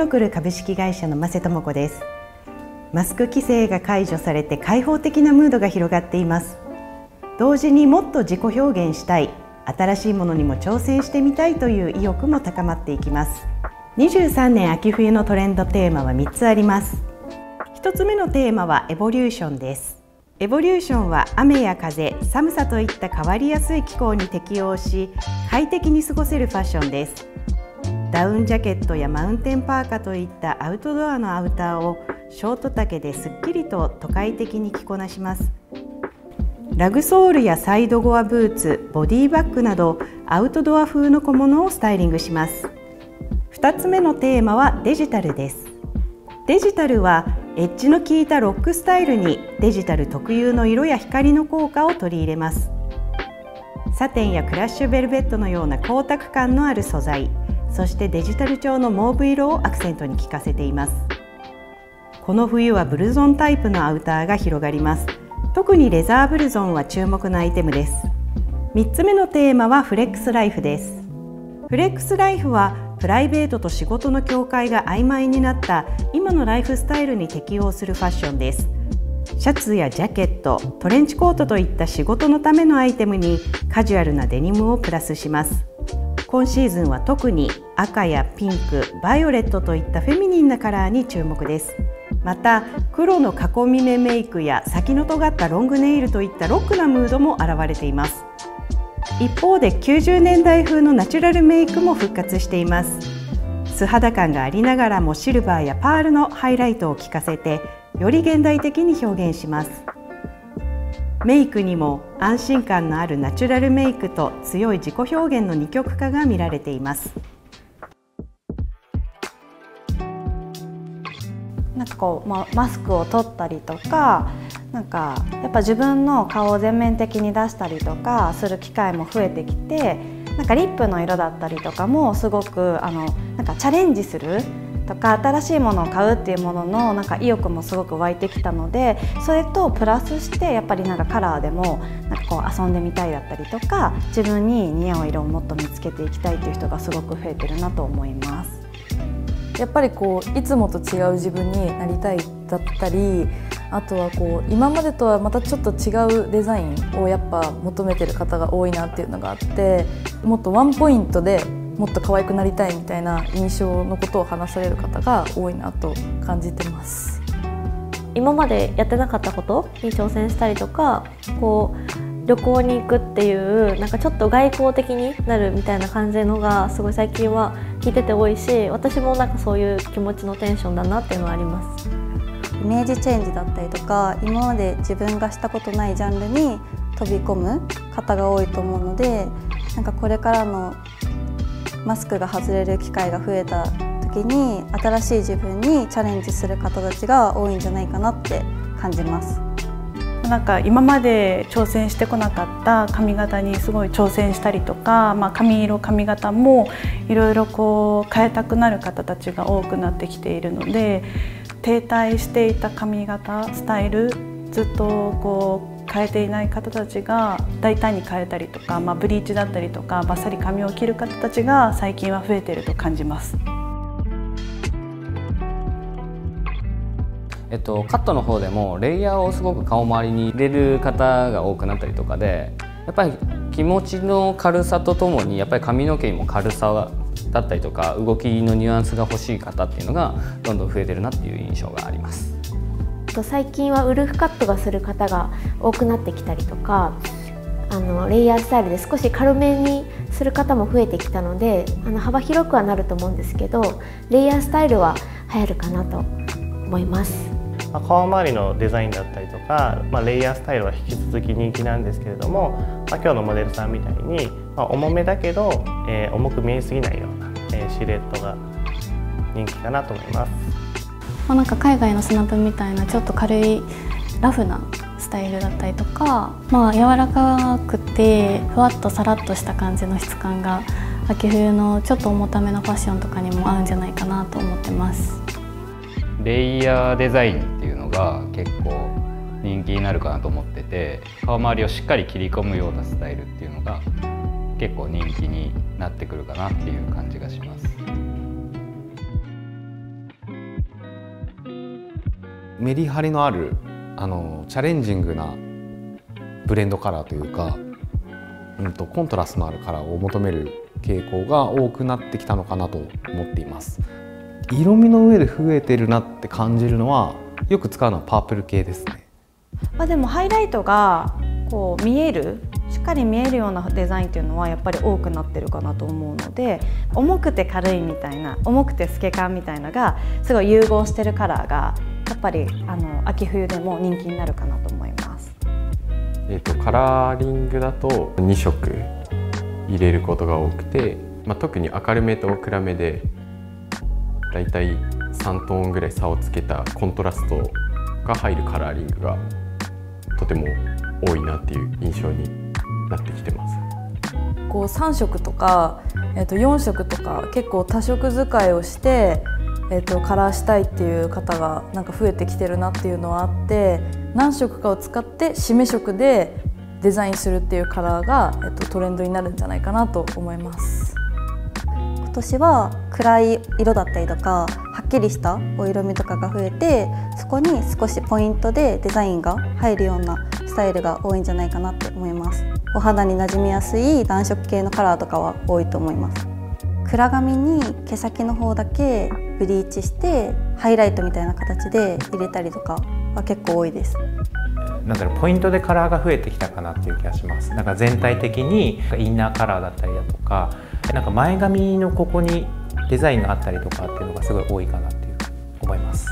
ノクル株式会社の間瀬智子です。マスク規制が解除されて開放的なムードが広がっています。同時にもっと自己表現したい、新しいものにも挑戦してみたいという意欲も高まっていきます。23年秋冬のトレンドテーマは3つあります。1つ目のテーマはエボリューションです。エボリューションは雨や風、寒さといった変わりやすい気候に適応し、快適に過ごせるファッションです。ダウンジャケットやマウンテンパーカといったアウトドアのアウターをショート丈ですっきりと都会的に着こなします。ラグソールやサイドゴアブーツ、ボディバッグなどアウトドア風の小物をスタイリングします。2つ目のテーマはデジタルです。デジタルはエッジの効いたロックスタイルにデジタル特有の色や光の効果を取り入れます。サテンやクラッシュベルベットのような光沢感のある素材、そしてデジタル調のモーブ色をアクセントに効かせています。この冬はブルゾンタイプのアウターが広がります。特にレザーブルゾンは注目のアイテムです。3つ目のテーマはフレックスライフです。フレックスライフはプライベートと仕事の境界が曖昧になった今のライフスタイルに適応するファッションです。シャツやジャケット、トレンチコートといった仕事のためのアイテムにカジュアルなデニムをプラスします。今シーズンは特に赤やピンク、バイオレットといったフェミニンなカラーに注目です。また黒の囲み目メイクや先の尖ったロングネイルといったロックなムードも現れています。一方で90年代風のナチュラルメイクも復活しています。素肌感がありながらもシルバーやパールのハイライトを効かせてより現代的に表現します。メイクにも安心感のあるナチュラルメイクと強い自己表現の二極化が見られています。 なんかこう、マスクを取ったりとか、なんかやっぱ自分の顔を全面的に出したりとかする機会も増えてきて、なんかリップの色だったりとかもすごくなんかチャレンジするとか新しいものを買うっていうもののなんか意欲もすごく湧いてきたので、それとプラスしてやっぱりなんかカラーでもなんかこう遊んでみたいだったりとか、自分に似合う色をもっと見つけていきたいっていう人がすごく増えてるなと思います。 やっぱりこういつもと違う自分になりたいだったり、あとはこう今までとはまたちょっと違うデザインをやっぱ求めてる方が多いなっていうのがあって、もっとワンポイントでもっと可愛くなりたいみたいな印象のことを話される方が多いなと感じてます。 今までやってなかったことに挑戦したりとか、こう旅行に行くっていうなんかちょっと外交的になるみたいな感じのがすごい最近は聞いてて多いし、私もなんかそういう気持ちのテンションだなっていうのはあります。 イメージチェンジだったりとか、今まで自分がしたことないジャンルに飛び込む方が多いと思うので、なんかこれからのマスクが外れる機会が増えた時に新しい自分にチャレンジする方たちが多いんじゃないかなって感じます。 なんか今まで挑戦してこなかった髪型にすごい挑戦したりとか、髪色髪型もいろいろこう変えたくなる方たちが多くなってきているので、停滞していた髪型スタイルずっとこう変えていない方たちが大胆に変えたりとか、ブリーチだったりとかバッサリ髪を切る方たちが最近は増えていると感じます。 カットの方でもレイヤーをすごく顔周りに入れる方が多くなったりとかで、やっぱり気持ちの軽さとともにやっぱり髪の毛にも軽さだったりとか動きのニュアンスが欲しい方っていうのがどんどん増えてるなっていう印象があります。 最近はウルフカットがする方が多くなってきたりとか、レイヤースタイルで少し軽めにする方も増えてきたので、幅広くはなると思うんですけど、レイヤースタイルは流行るかなと思います。 顔周りのデザインだったりとか、レイヤースタイルは引き続き人気なんですけれども、今日のモデルさんみたいに、重めだけど、重く見えすぎないような、シルエットが人気かなと思います。 なんか海外のスナップみたいなちょっと軽いラフなスタイルだったりとか、柔らかくてふわっとさらっとした感じの質感が秋冬のちょっと重ためのファッションとかにも合うんじゃないかなと思ってます。 レイヤーデザインっていうのが結構人気になるかなと思ってて、顔周りをしっかり切り込むようなスタイルっていうのが結構人気になってくるかなっていう感じがします。 メリハリのあるチャレンジングなブレンドカラーというか、コントラストのあるカラーを求める傾向が多くなってきたのかなと思っています。色味の上で増えてるなって感じるのは、よく使うのはパープル系ですね。 でもハイライトがこう見える、しっかり見えるようなデザインっていうのはやっぱり多くなってるかなと思うので、重くて軽いみたいな、重くて透け感みたいながすごい融合してるカラーがやっぱり秋冬でも人気になるかなと思います。 カラーリングだと2色入れることが多くて、特に明るめと暗めでだいたい3トーンぐらい差をつけたコントラストが入るカラーリングがとても多いなっていう印象になってきてます。 こう3色とか、4色とか結構多色使いをして、カラーしたいっていう方がなんか増えてきてるなっていうのはあって、何色かを使って締め色でデザインするっていうカラーが、トレンドになるんじゃないかなと思います。 今年は暗い色だったりとかはっきりしたお色味とかが増えて、そこに少しポイントでデザインが入るようなスタイルが多いんじゃないかなって思います。お肌に馴染みやすい暖色系のカラーとかは多いと思います。暗髪に毛先の方だけブリーチしてハイライトみたいな形で入れたりとかは結構多いです。 ポイントでカラーが増えてきたかなっていう気がします。全体的にインナーカラーだったりだとか、前髪のここにデザインがあったりとかっていうのがすごい多いかなっていう思います。